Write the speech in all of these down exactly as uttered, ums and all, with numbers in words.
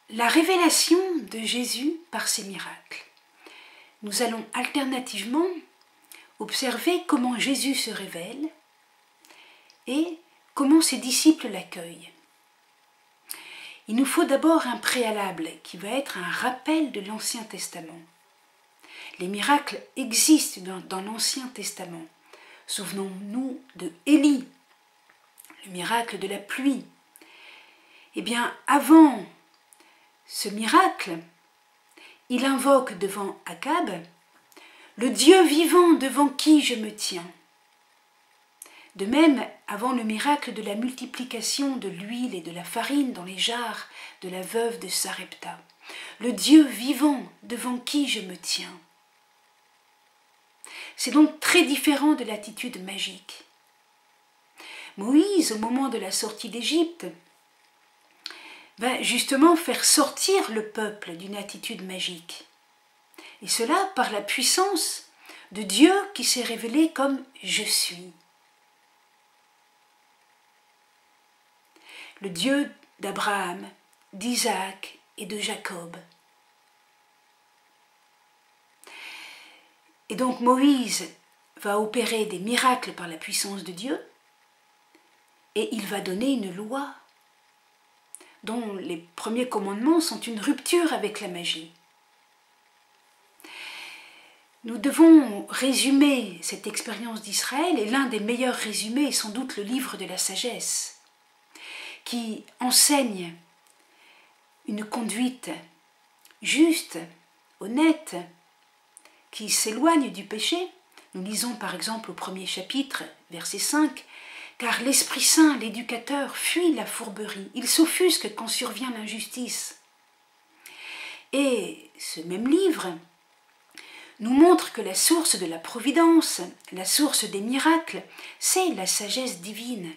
la révélation de Jésus par ses miracles. Nous allons alternativement observer comment Jésus se révèle et comment ses disciples l'accueillent. Il nous faut d'abord un préalable qui va être un rappel de l'Ancien Testament. Les miracles existent dans, dans l'Ancien Testament. Souvenons-nous de Élie, le miracle de la pluie. Eh bien, avant ce miracle, il invoque devant Akab le Dieu vivant devant qui je me tiens. De même, avant le miracle de la multiplication de l'huile et de la farine dans les jarres de la veuve de Sarepta, le Dieu vivant devant qui je me tiens. C'est donc très différent de l'attitude magique. Moïse, au moment de la sortie d'Égypte, va justement faire sortir le peuple d'une attitude magique. Et cela par la puissance de Dieu qui s'est révélé comme « Je suis ». Le Dieu d'Abraham, d'Isaac et de Jacob. Et donc Moïse va opérer des miracles par la puissance de Dieu et il va donner une loi dont les premiers commandements sont une rupture avec la magie. Nous devons résumer cette expérience d'Israël et l'un des meilleurs résumés est sans doute le livre de la sagesse qui enseigne une conduite juste, honnête, qui s'éloigne du péché. Nous lisons par exemple au premier chapitre, verset cinq, « Car l'Esprit Saint, l'éducateur, fuit la fourberie, il s'offusque quand survient l'injustice. » Et ce même livre nous montre que la source de la providence, la source des miracles, c'est la sagesse divine.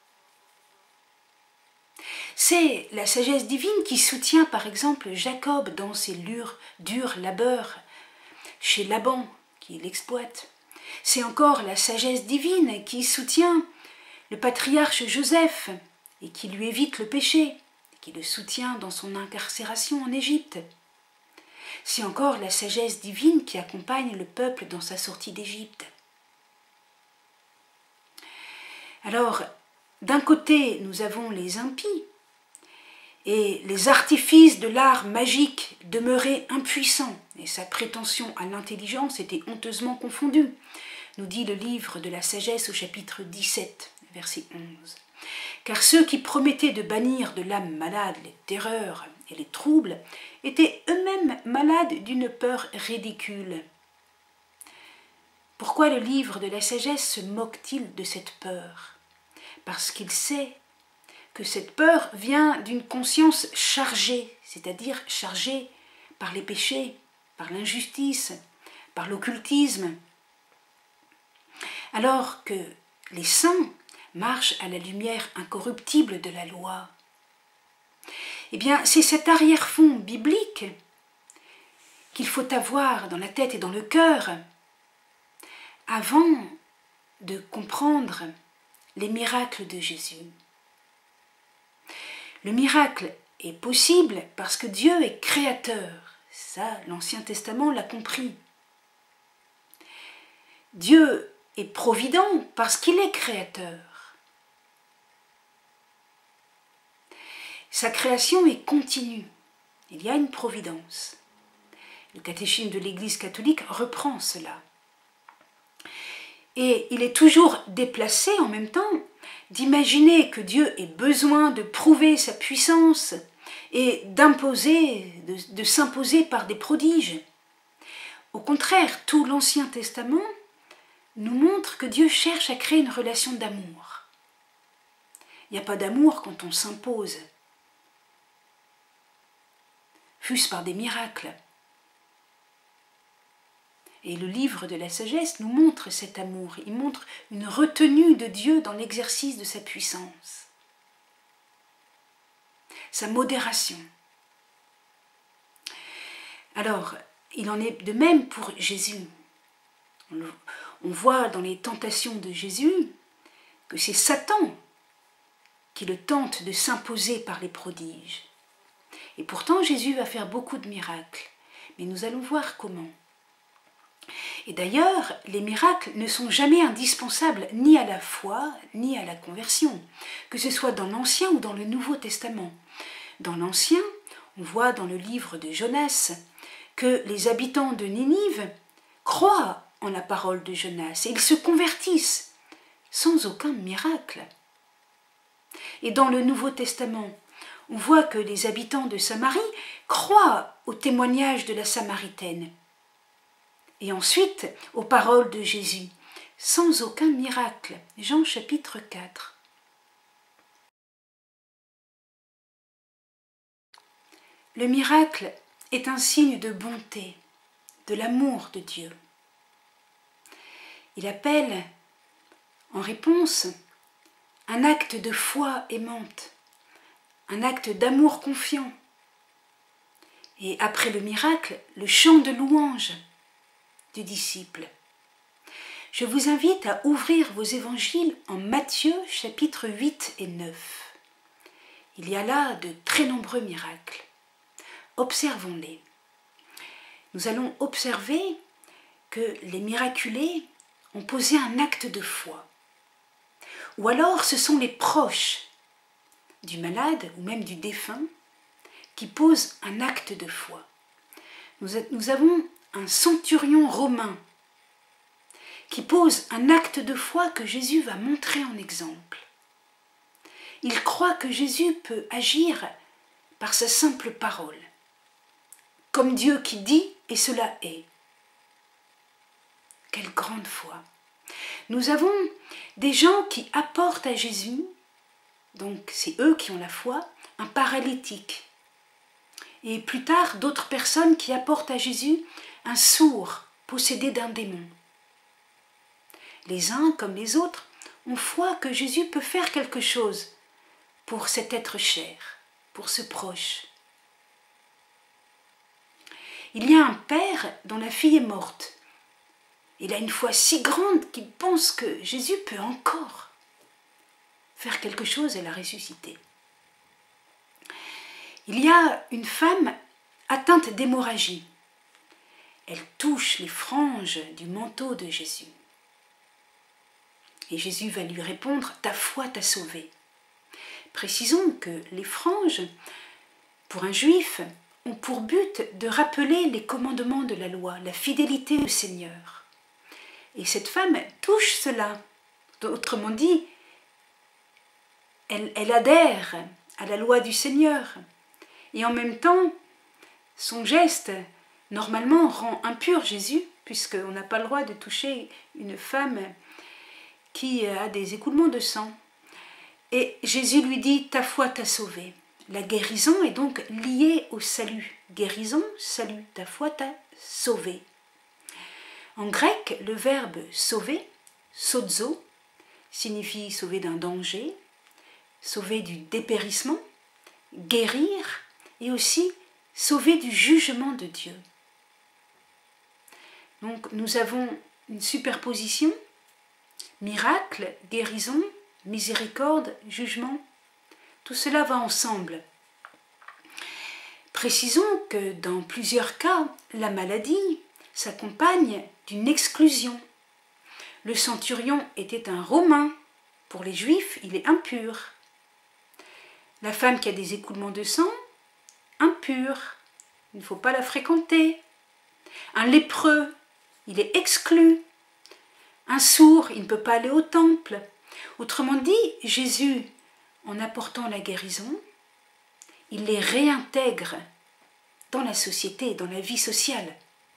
C'est la sagesse divine qui soutient par exemple Jacob dans ses durs, durs labeurs chez Laban qui l'exploite. C'est encore la sagesse divine qui soutient le patriarche Joseph et qui lui évite le péché, qui le soutient dans son incarcération en Égypte. C'est encore la sagesse divine qui accompagne le peuple dans sa sortie d'Égypte. Alors, d'un côté, nous avons les impies, et les artifices de l'art magique demeuraient impuissants, et sa prétention à l'intelligence était honteusement confondue, nous dit le livre de la sagesse au chapitre dix-sept, verset onze. Car ceux qui promettaient de bannir de l'âme malade les terreurs et les troubles étaient eux-mêmes malades d'une peur ridicule. Pourquoi le livre de la sagesse se moque-t-il de cette peur? Parce qu'il sait que cette peur vient d'une conscience chargée, c'est-à-dire chargée par les péchés, par l'injustice, par l'occultisme. Alors que les saints marchent à la lumière incorruptible de la loi. Eh bien, c'est cet arrière-fond biblique qu'il faut avoir dans la tête et dans le cœur avant de comprendre les miracles de Jésus. Le miracle est possible parce que Dieu est créateur. Ça, l'Ancien Testament l'a compris. Dieu est provident parce qu'il est créateur. Sa création est continue. Il y a une providence. Le catéchisme de l'Église catholique reprend cela. Et il est toujours déplacé en même temps d'imaginer que Dieu ait besoin de prouver sa puissance et d'imposer, de, de s'imposer par des prodiges. Au contraire, tout l'Ancien Testament nous montre que Dieu cherche à créer une relation d'amour. Il n'y a pas d'amour quand on s'impose, fût-ce par des miracles. Et le livre de la sagesse nous montre cet amour, il montre une retenue de Dieu dans l'exercice de sa puissance, sa modération. Alors, il en est de même pour Jésus. On voit dans les tentations de Jésus que c'est Satan qui le tente de s'imposer par les prodiges. Et pourtant, Jésus va faire beaucoup de miracles. Mais nous allons voir comment. Et d'ailleurs, les miracles ne sont jamais indispensables ni à la foi, ni à la conversion, que ce soit dans l'Ancien ou dans le Nouveau Testament. Dans l'Ancien, on voit dans le livre de Jonas que les habitants de Ninive croient en la parole de Jonas et ils se convertissent sans aucun miracle. Et dans le Nouveau Testament, on voit que les habitants de Samarie croient au témoignage de la Samaritaine et ensuite aux paroles de Jésus, sans aucun miracle. Jean chapitre quatre. Le miracle est un signe de bonté, de l'amour de Dieu. Il appelle, en réponse, un acte de foi aimante, un acte d'amour confiant. Et après le miracle, le chant de louange du disciple. Je vous invite à ouvrir vos évangiles en Matthieu chapitre huit et neuf. Il y a là de très nombreux miracles. Observons-les. Nous allons observer que les miraculés ont posé un acte de foi. Ou alors ce sont les proches du malade ou même du défunt qui posent un acte de foi. Nous, nous avons un centurion romain qui pose un acte de foi que Jésus va montrer en exemple. Il croit que Jésus peut agir par sa simple parole, comme Dieu qui dit et cela est. Quelle grande foi! Nous avons des gens qui apportent à Jésus, donc c'est eux qui ont la foi, un paralytique. Et plus tard, d'autres personnes qui apportent à Jésus un sourd possédé d'un démon. Les uns comme les autres ont foi que Jésus peut faire quelque chose pour cet être cher, pour ce proche. Il y a un père dont la fille est morte. Il a une foi si grande qu'il pense que Jésus peut encore faire quelque chose et la ressusciter. Il y a une femme atteinte d'hémorragie. Elle touche les franges du manteau de Jésus. Et Jésus va lui répondre « Ta foi t'a sauvé ». Précisons que les franges, pour un juif, ont pour but de rappeler les commandements de la loi, la fidélité au Seigneur. Et cette femme touche cela. Autrement dit, elle, elle adhère à la loi du Seigneur. Et en même temps, son geste, normalement, rend impur Jésus, puisqu'on n'a pas le droit de toucher une femme qui a des écoulements de sang. Et Jésus lui dit « Ta foi t'a sauvé ». La guérison est donc liée au salut. Guérison, salut, ta foi t'a sauvé. En grec, le verbe sauver, sozo, signifie sauver d'un danger, sauver du dépérissement, guérir et aussi sauver du jugement de Dieu. Donc nous avons une superposition, miracle, guérison, miséricorde, jugement, tout cela va ensemble. Précisons que dans plusieurs cas, la maladie s'accompagne d'une exclusion. Le centurion était un Romain. Pour les Juifs, il est impur. La femme qui a des écoulements de sang, impure. Il ne faut pas la fréquenter. Un lépreux, il est exclu. Un sourd, il ne peut pas aller au temple. Autrement dit, Jésus, en apportant la guérison, il les réintègre dans la société, dans la vie sociale.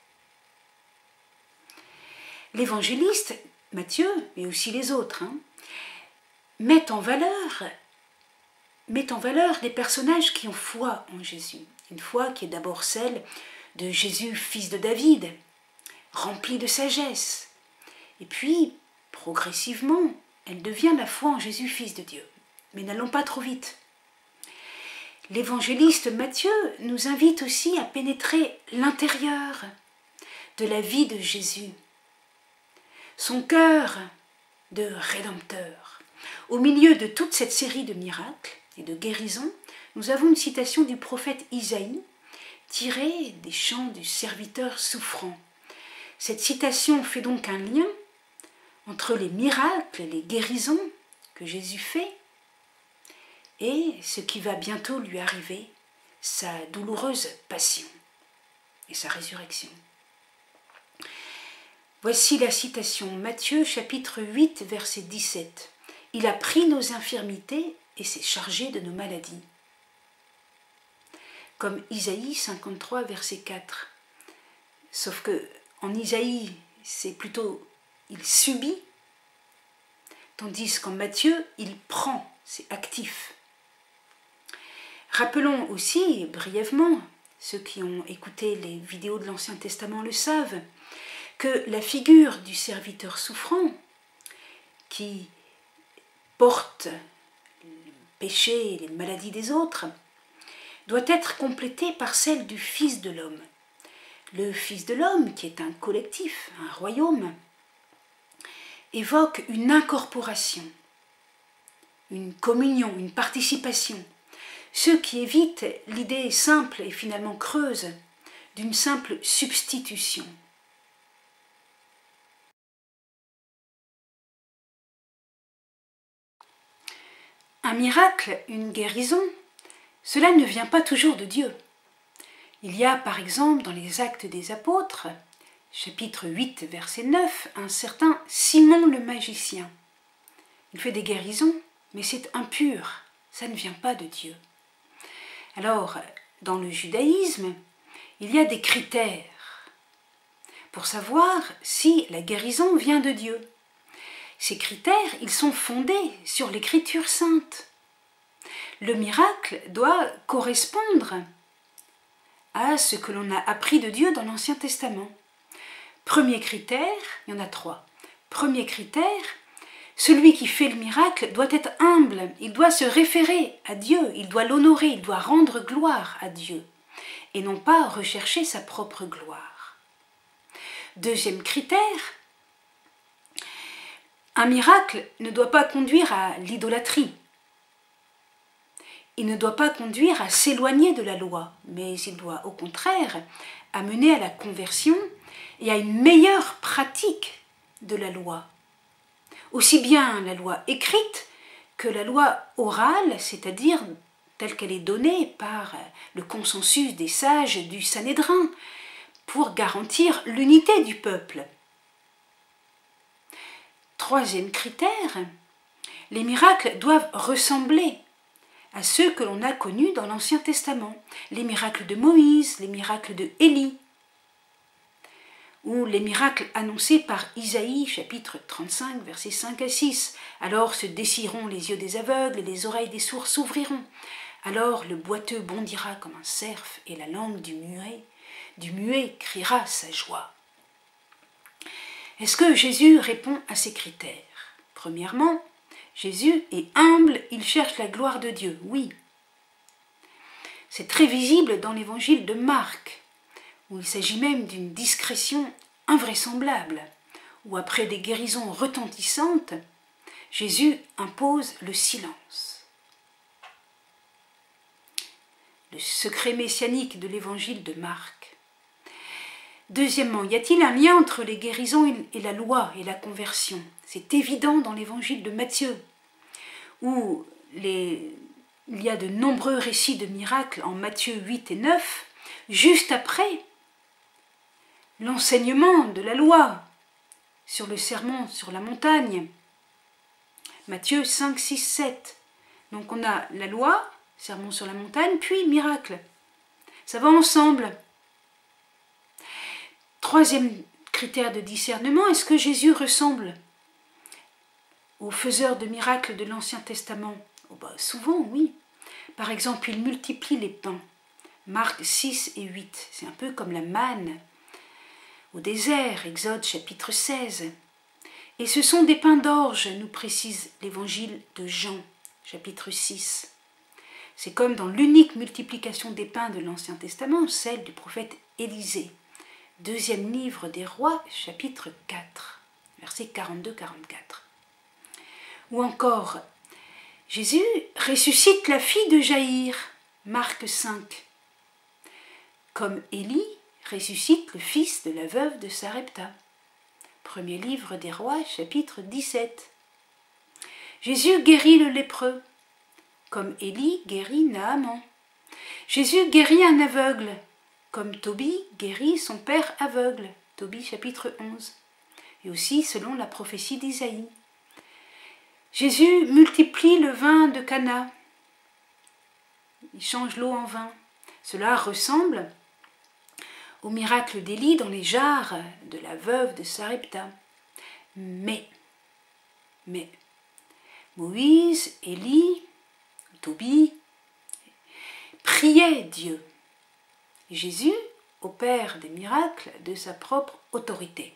L'évangéliste, Matthieu, mais aussi les autres, hein, met en valeur, met en valeur des personnages qui ont foi en Jésus. Une foi qui est d'abord celle de Jésus, fils de David, rempli de sagesse. Et puis, progressivement, elle devient la foi en Jésus, fils de Dieu. Mais n'allons pas trop vite. L'évangéliste Matthieu nous invite aussi à pénétrer l'intérieur de la vie de Jésus, son cœur de rédempteur. Au milieu de toute cette série de miracles, et de guérison, nous avons une citation du prophète Isaïe tirée des chants du serviteur souffrant. Cette citation fait donc un lien entre les miracles, les guérisons que Jésus fait et ce qui va bientôt lui arriver, sa douloureuse passion et sa résurrection. Voici la citation, Matthieu chapitre huit, verset dix-sept. « Il a pris nos infirmités et s'est chargé de nos maladies. » Comme Isaïe cinquante-trois, verset quatre. Sauf que en Isaïe, c'est plutôt « il subit », tandis qu'en Matthieu, il prend, c'est actif. Rappelons aussi brièvement, ceux qui ont écouté les vidéos de l'Ancien Testament le savent, que la figure du serviteur souffrant, qui porte le péché et les maladies des autres, doit être complétée par celle du Fils de l'homme. Le Fils de l'homme, qui est un collectif, un royaume, évoque une incorporation, une communion, une participation, ce qui évite l'idée simple et finalement creuse d'une simple substitution. Un miracle, une guérison, cela ne vient pas toujours de Dieu. Il y a par exemple dans les Actes des Apôtres, chapitre huit, verset neuf, un certain Simon le magicien. Il fait des guérisons, mais c'est impur, ça ne vient pas de Dieu. Alors, dans le judaïsme, il y a des critères pour savoir si la guérison vient de Dieu. Ces critères, ils sont fondés sur l'Écriture sainte. Le miracle doit correspondre à ce que l'on a appris de Dieu dans l'Ancien Testament. Premier critère, il y en a trois. Premier critère, celui qui fait le miracle doit être humble, il doit se référer à Dieu, il doit l'honorer, il doit rendre gloire à Dieu, et non pas rechercher sa propre gloire. Deuxième critère, un miracle ne doit pas conduire à l'idolâtrie. Il ne doit pas conduire à s'éloigner de la loi, mais il doit au contraire amener à la conversion et à une meilleure pratique de la loi. Aussi bien la loi écrite que la loi orale, c'est-à-dire telle qu'elle est donnée par le consensus des sages du Sanhédrin, pour garantir l'unité du peuple. Troisième critère, les miracles doivent ressembler à ceux que l'on a connus dans l'Ancien Testament, les miracles de Moïse, les miracles de Élie, ou les miracles annoncés par Isaïe, chapitre trente-cinq, versets cinq à six. Alors se dessilleront les yeux des aveugles et les oreilles des sourds s'ouvriront. Alors le boiteux bondira comme un cerf et la langue du muet, du muet criera sa joie. Est-ce que Jésus répond à ces critères? Premièrement, Jésus est humble, il cherche la gloire de Dieu, oui. C'est très visible dans l'évangile de Marc, où il s'agit même d'une discrétion invraisemblable, où après des guérisons retentissantes, Jésus impose le silence. Le secret messianique de l'évangile de Marc. Deuxièmement, y a-t-il un lien entre les guérisons et la loi et la conversion? C'est évident dans l'évangile de Matthieu, où les, il y a de nombreux récits de miracles en Matthieu huit et neuf, juste après l'enseignement de la loi sur le sermon sur la montagne. Matthieu cinq, six, sept. Donc on a la loi, sermon sur la montagne, puis miracle. Ça va ensemble. Troisième critère de discernement, est-ce que Jésus ressemble aux faiseurs de miracles de l'Ancien Testament? Oh bah, souvent, oui. Par exemple, il multiplie les pains. Marc six et huit. C'est un peu comme la manne au désert, Exode chapitre seize. Et ce sont des pains d'orge, nous précise l'évangile de Jean, chapitre six. C'est comme dans l'unique multiplication des pains de l'Ancien Testament, celle du prophète Élisée. Deuxième livre des rois, chapitre quatre, versets quarante-deux à quarante-quatre. Ou encore, Jésus ressuscite la fille de Jaïr, Marc cinq, comme Élie ressuscite le fils de la veuve de Sarepta. Premier livre des Rois, chapitre dix-sept. Jésus guérit le lépreux, comme Élie guérit Naaman. Jésus guérit un aveugle, comme Tobie guérit son père aveugle, Tobie chapitre onze, et aussi selon la prophétie d'Isaïe. Jésus multiplie le vin de Cana, il change l'eau en vin. Cela ressemble au miracle d'Élie dans les jarres de la veuve de Sarepta. Mais, mais, Moïse, Élie, Tobie priaient Dieu. Jésus opère des miracles de sa propre autorité.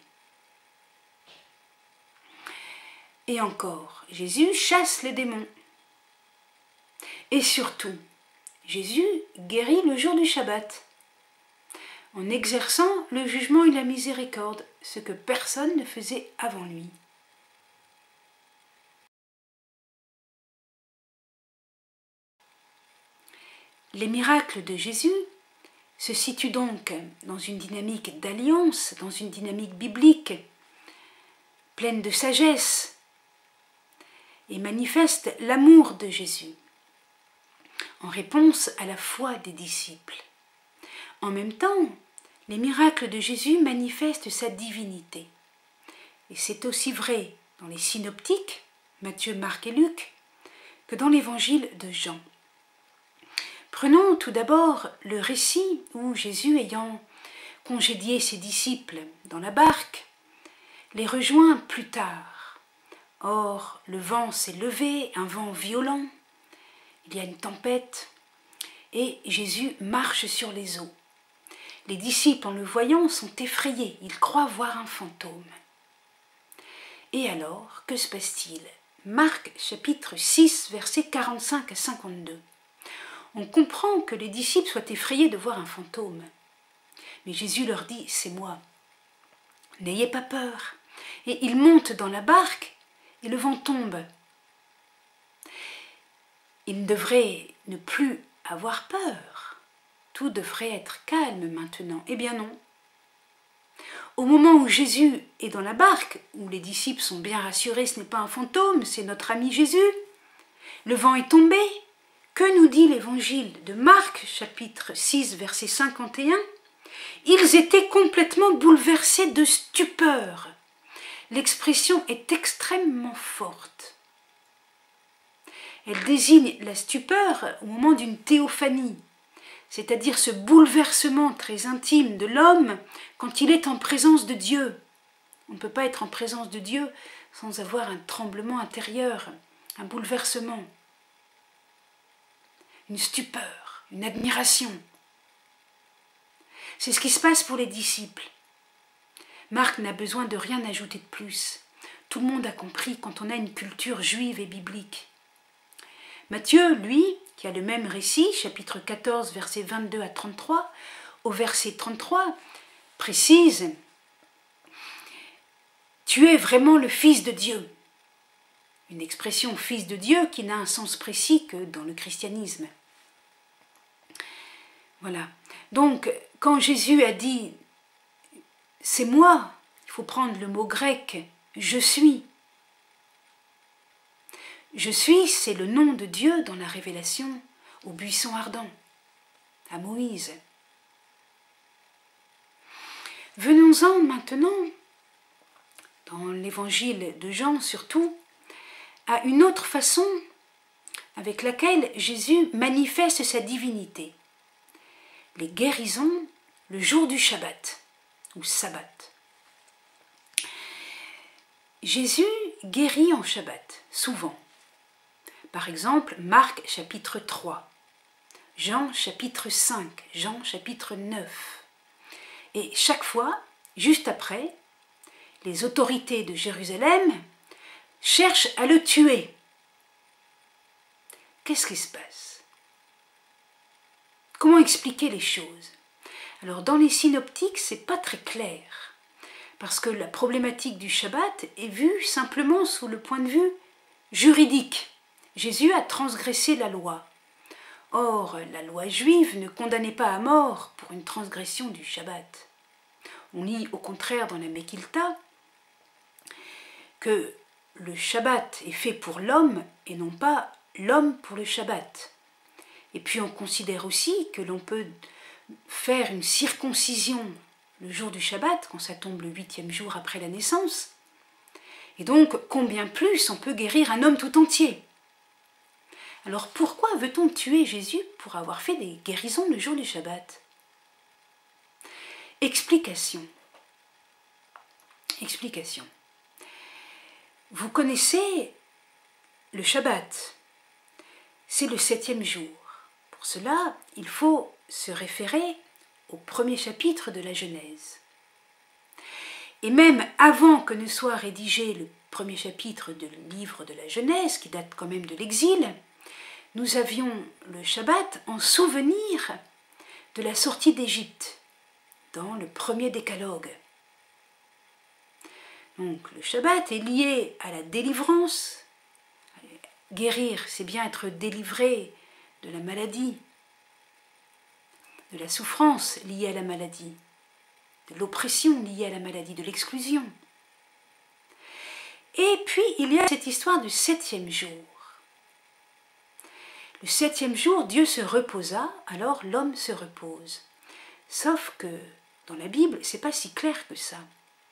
Et encore, Jésus chasse les démons. Et surtout, Jésus guérit le jour du Shabbat, en exerçant le jugement et la miséricorde, ce que personne ne faisait avant lui. Les miracles de Jésus se situent donc dans une dynamique d'alliance, dans une dynamique biblique, pleine de sagesse, et manifestent l'amour de Jésus, en réponse à la foi des disciples. En même temps, les miracles de Jésus manifestent sa divinité. Et c'est aussi vrai dans les synoptiques, Matthieu, Marc et Luc, que dans l'évangile de Jean. Prenons tout d'abord le récit où Jésus, ayant congédié ses disciples dans la barque, les rejoint plus tard. Or, le vent s'est levé, un vent violent, il y a une tempête, et Jésus marche sur les eaux. Les disciples, en le voyant, sont effrayés, ils croient voir un fantôme. Et alors, que se passe-t-il? Marc chapitre six, versets quarante-cinq à cinquante-deux. On comprend que les disciples soient effrayés de voir un fantôme. Mais Jésus leur dit, c'est moi. N'ayez pas peur. Et ils montent dans la barque et le vent tombe. Ils devraient ne plus avoir peur. Tout devrait être calme maintenant. Eh bien non. Au moment où Jésus est dans la barque, où les disciples sont bien rassurés, ce n'est pas un fantôme, c'est notre ami Jésus, le vent est tombé. Que nous dit l'évangile de Marc, chapitre six, verset cinquante et un? Ils étaient complètement bouleversés de stupeur. L'expression est extrêmement forte. Elle désigne la stupeur au moment d'une théophanie, c'est-à-dire ce bouleversement très intime de l'homme quand il est en présence de Dieu. On ne peut pas être en présence de Dieu sans avoir un tremblement intérieur, un bouleversement. Une stupeur, une admiration. C'est ce qui se passe pour les disciples. Marc n'a besoin de rien ajouter de plus. Tout le monde a compris quand on a une culture juive et biblique. Matthieu, lui, qui a le même récit, chapitre quatorze, versets vingt-deux à trente-trois, au verset trente-trois, précise « Tu es vraiment le Fils de Dieu ». Une expression « Fils de Dieu » qui n'a un sens précis que dans le christianisme. Voilà. Donc, quand Jésus a dit « c'est moi », il faut prendre le mot grec « je suis ». Je suis, c'est le nom de Dieu dans la révélation au buisson ardent, à Moïse. Venons-en maintenant, dans l'évangile de Jean surtout, à une autre façon avec laquelle Jésus manifeste sa divinité. Les guérisons le jour du Shabbat, ou Sabbat. Jésus guérit en Shabbat, souvent. Par exemple, Marc chapitre trois, Jean chapitre cinq, Jean chapitre neuf. Et chaque fois, juste après, les autorités de Jérusalem cherchent à le tuer. Qu'est-ce qui se passe? Comment expliquer les choses? Alors dans les synoptiques, c'est pas très clair, parce que la problématique du Shabbat est vue simplement sous le point de vue juridique. Jésus a transgressé la loi. Or, la loi juive ne condamnait pas à mort pour une transgression du Shabbat. On lit au contraire dans la Mekilta que le Shabbat est fait pour l'homme et non pas l'homme pour le Shabbat. Et puis on considère aussi que l'on peut faire une circoncision le jour du Shabbat, quand ça tombe le huitième jour après la naissance. Et donc, combien plus on peut guérir un homme tout entier? Alors pourquoi veut-on tuer Jésus pour avoir fait des guérisons le jour du Shabbat? Explication. Explication. Vous connaissez le Shabbat. C'est le septième jour. Pour cela, il faut se référer au premier chapitre de la Genèse. Et même avant que ne soit rédigé le premier chapitre du livre de la Genèse, qui date quand même de l'exil, nous avions le Shabbat en souvenir de la sortie d'Égypte, dans le premier décalogue. Donc le Shabbat est lié à la délivrance. Guérir, c'est bien être délivré de la maladie, de la souffrance liée à la maladie, de l'oppression liée à la maladie, de l'exclusion. Et puis, il y a cette histoire du septième jour. Le septième jour, Dieu se reposa, alors l'homme se repose. Sauf que, dans la Bible, c'est pas si clair que ça.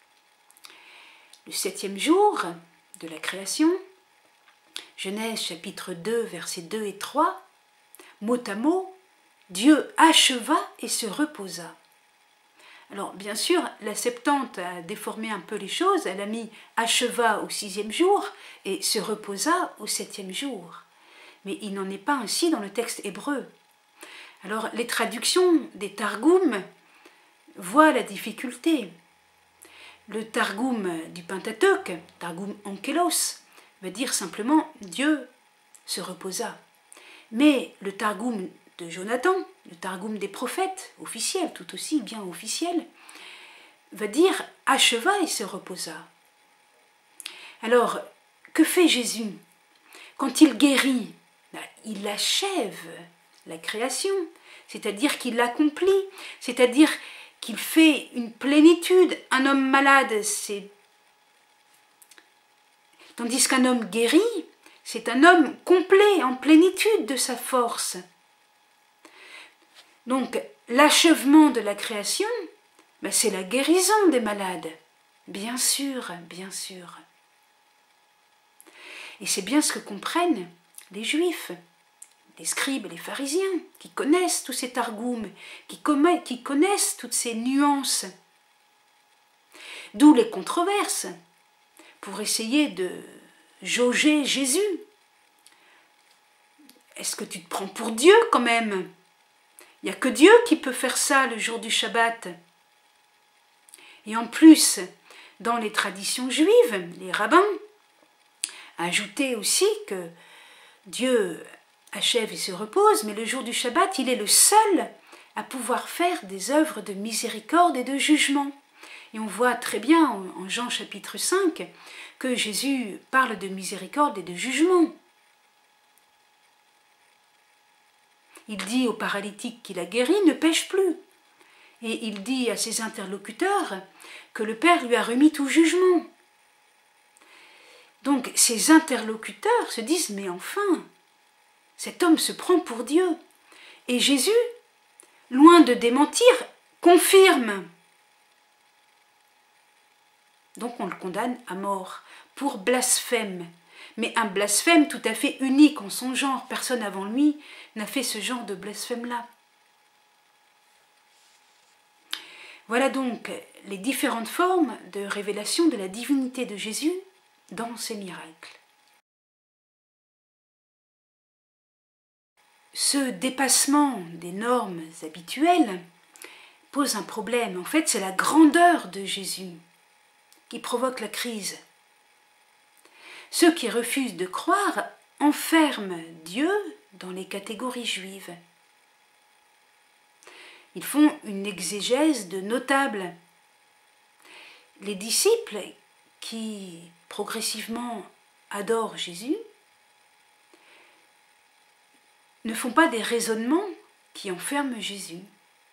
Le septième jour de la création, Genèse chapitre deux, versets deux et trois, mot à mot, Dieu acheva et se reposa. Alors, bien sûr, la Septante a déformé un peu les choses, elle a mis acheva au sixième jour et se reposa au septième jour. Mais il n'en est pas ainsi dans le texte hébreu. Alors, les traductions des Targums voient la difficulté. Le Targum du Pentateuque, Targum Onkelos, veut dire simplement Dieu se reposa. Mais le Targum de Jonathan, le Targum des prophètes, officiel, tout aussi bien officiel, va dire acheva et se reposa. Alors, que fait Jésus? Quand il guérit, ben, il achève la création, c'est-à-dire qu'il l'accomplit, c'est-à-dire qu'il fait une plénitude. Un homme malade, c'est... Tandis qu'un homme guéri, c'est un homme complet, en plénitude de sa force. Donc, l'achèvement de la création, ben, c'est la guérison des malades. Bien sûr, bien sûr. Et c'est bien ce que comprennent les Juifs, les scribes et les pharisiens, qui connaissent tous ces targums, qui, qui connaissent toutes ces nuances. D'où les controverses, pour essayer de jauger Jésus. Est-ce que tu te prends pour Dieu quand même? Il n'y a que Dieu qui peut faire ça le jour du Shabbat. Et en plus, dans les traditions juives, les rabbins ajoutaient aussi que Dieu achève et se repose, mais le jour du Shabbat, il est le seul à pouvoir faire des œuvres de miséricorde et de jugement. Et on voit très bien en Jean chapitre cinq que Jésus parle de miséricorde et de jugement. Il dit au paralytique qu'il a guéri, ne pêche plus. Et il dit à ses interlocuteurs que le Père lui a remis tout jugement. Donc ses interlocuteurs se disent, mais enfin, cet homme se prend pour Dieu. Et Jésus, loin de démentir, confirme. Donc on le condamne à mort pour blasphème. Mais un blasphème tout à fait unique en son genre. Personne avant lui n'a fait ce genre de blasphème-là. Voilà donc les différentes formes de révélation de la divinité de Jésus dans ces miracles. Ce dépassement des normes habituelles pose un problème. En fait, c'est la grandeur de Jésus qui provoque la crise. Ceux qui refusent de croire enferment Dieu dans les catégories juives. Ils font une exégèse de notables. Les disciples qui progressivement adorent Jésus ne font pas des raisonnements qui enferment Jésus.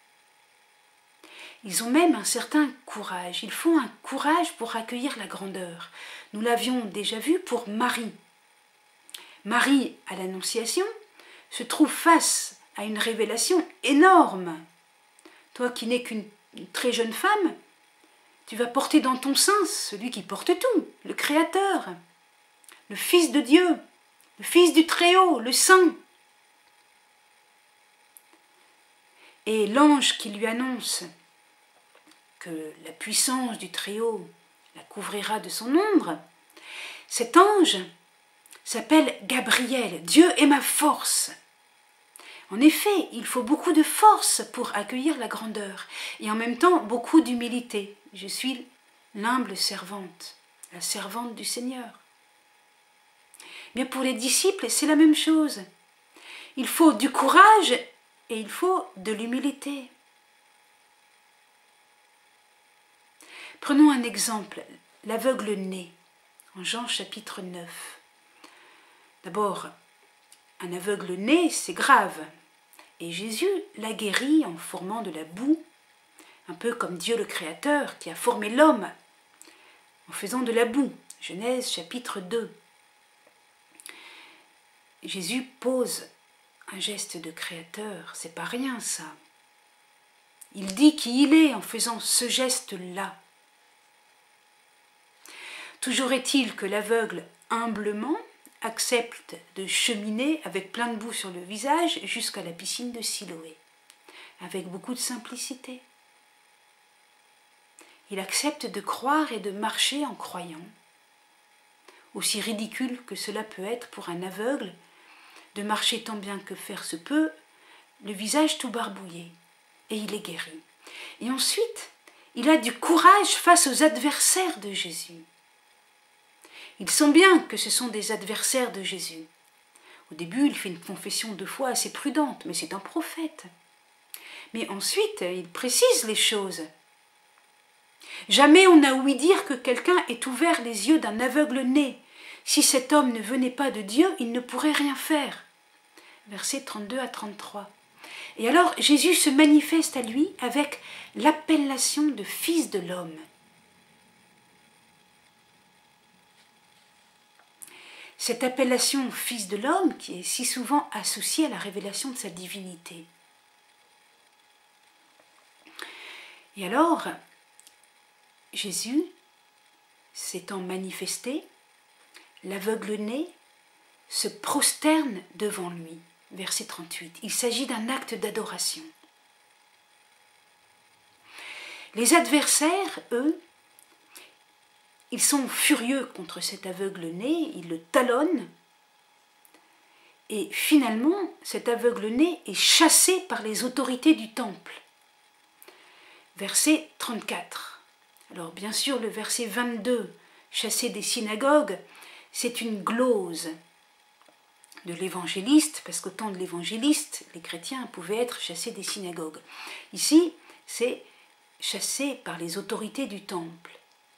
Ils ont même un certain courage. Ils font un courage pour accueillir la grandeur. Nous l'avions déjà vu pour Marie. Marie, à l'Annonciation, se trouve face à une révélation énorme. Toi qui n'es qu'une très jeune femme, tu vas porter dans ton sein celui qui porte tout, le Créateur, le Fils de Dieu, le Fils du Très-Haut, le Saint. Et l'ange qui lui annonce que la puissance du Très-Haut la couvrira de son ombre, cet ange s'appelle Gabriel. Dieu est ma force. En effet, il faut beaucoup de force pour accueillir la grandeur et en même temps beaucoup d'humilité. Je suis l'humble servante, la servante du Seigneur. Mais pour les disciples, c'est la même chose. Il faut du courage et il faut de l'humilité. Prenons un exemple, l'aveugle-né, en Jean chapitre neuf. D'abord, un aveugle-né, c'est grave. Et Jésus l'a guéri en formant de la boue, un peu comme Dieu le Créateur qui a formé l'homme en faisant de la boue. Genèse chapitre deux. Jésus pose un geste de créateur, c'est pas rien ça. Il dit qui il est en faisant ce geste-là. Toujours est-il que l'aveugle, humblement, accepte de cheminer avec plein de boue sur le visage jusqu'à la piscine de Siloé, avec beaucoup de simplicité. Il accepte de croire et de marcher en croyant. Aussi ridicule que cela peut être pour un aveugle, de marcher tant bien que faire se peut, le visage tout barbouillé, et il est guéri. Et ensuite, il a du courage face aux adversaires de Jésus. Il sent bien que ce sont des adversaires de Jésus. Au début, il fait une confession de foi assez prudente, mais c'est un prophète. Mais ensuite, il précise les choses. Jamais on n'a ouï dire que quelqu'un ait ouvert les yeux d'un aveugle-né. Si cet homme ne venait pas de Dieu, il ne pourrait rien faire. Versets trente-deux à trente-trois. Et alors, Jésus se manifeste à lui avec l'appellation de Fils de l'homme. Cette appellation Fils de l'homme qui est si souvent associée à la révélation de sa divinité. Et alors, Jésus, s'étant manifesté, l'aveugle-né se prosterne devant lui. Verset trente-huit. Il s'agit d'un acte d'adoration. Les adversaires, eux, ils sont furieux contre cet aveugle-né, ils le talonnent, et finalement, cet aveugle-né est chassé par les autorités du temple. Verset trente-quatre. Alors bien sûr, le verset vingt-deux, chassé des synagogues, c'est une glose de l'évangéliste, parce qu'au temps de l'évangéliste, les chrétiens pouvaient être chassés des synagogues. Ici, c'est chassé par les autorités du temple.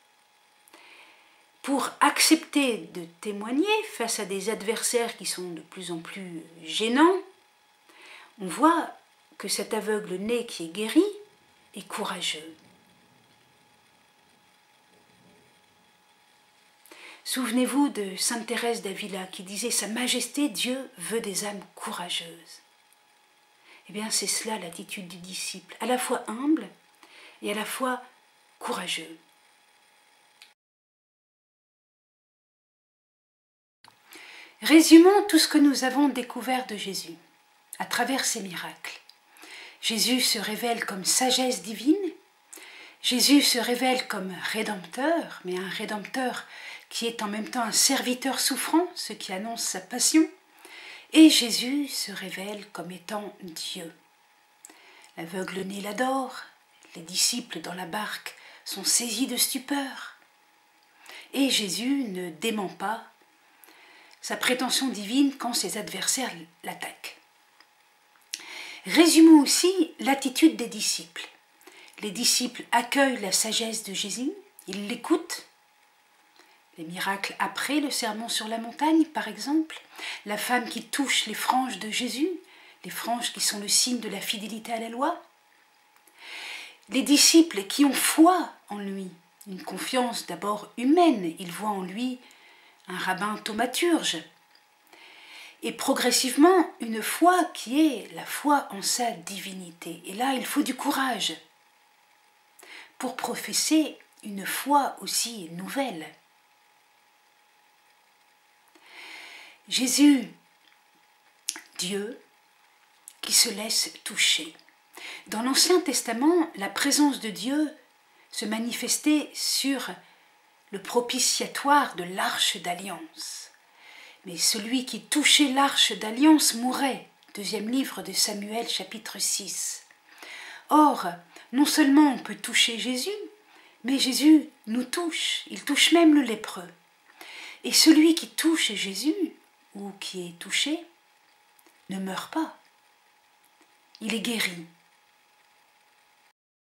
Pour accepter de témoigner face à des adversaires qui sont de plus en plus gênants, on voit que cet aveugle-né qui est guéri est courageux. Souvenez-vous de Sainte Thérèse d'Avila qui disait « Sa Majesté Dieu veut des âmes courageuses ». Eh bien, c'est cela l'attitude du disciple, à la fois humble et à la fois courageux. Résumons tout ce que nous avons découvert de Jésus, à travers ses miracles. Jésus se révèle comme sagesse divine, Jésus se révèle comme rédempteur, mais un rédempteur qui est en même temps un serviteur souffrant, ce qui annonce sa passion, et Jésus se révèle comme étant Dieu. L'aveugle-né l'adore, les disciples dans la barque sont saisis de stupeur, et Jésus ne dément pas sa prétention divine quand ses adversaires l'attaquent. Résumons aussi l'attitude des disciples. Les disciples accueillent la sagesse de Jésus, ils l'écoutent, les miracles après le sermon sur la montagne, par exemple, la femme qui touche les franges de Jésus, les franges qui sont le signe de la fidélité à la loi, les disciples qui ont foi en lui, une confiance d'abord humaine, ils voient en lui un rabbin thaumaturge, et progressivement une foi qui est la foi en sa divinité. Et là, il faut du courage pour professer une foi aussi nouvelle. Jésus, Dieu, qui se laisse toucher. Dans l'Ancien Testament, la présence de Dieu se manifestait sur le propitiatoire de l'Arche d'Alliance. Mais celui qui touchait l'Arche d'Alliance mourait. Deuxième livre de Samuel, chapitre six. Or, non seulement on peut toucher Jésus, mais Jésus nous touche, il touche même le lépreux. Et celui qui touche Jésus, ou qui est touché, ne meurt pas. Il est guéri.